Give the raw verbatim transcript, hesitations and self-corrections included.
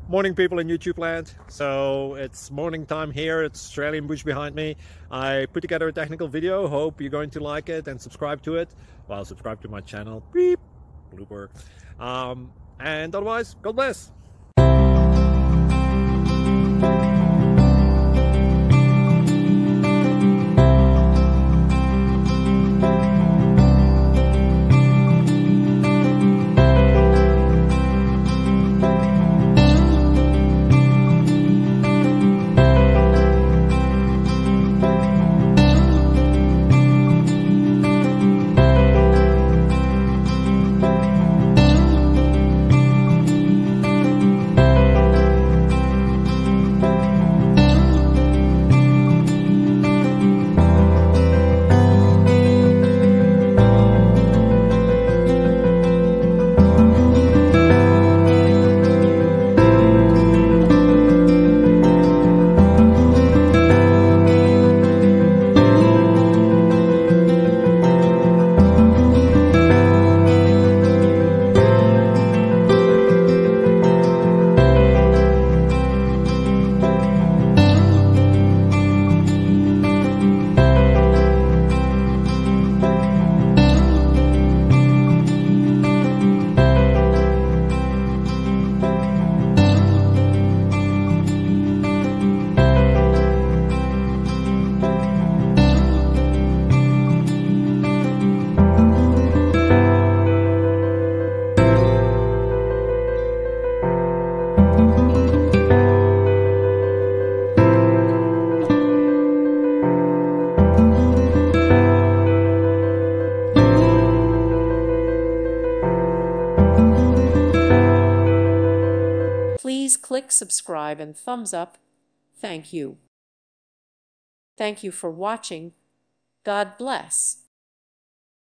Morning, people in YouTube land. So it's morning time here. It's Australian bush behind me. I put together a technical video. Hope you're going to like it and subscribe to it. Well, subscribe to my channel. Beep. Blooper. Um, and otherwise, God bless. Please click subscribe and thumbs up. Thank you. Thank you for watching. God bless.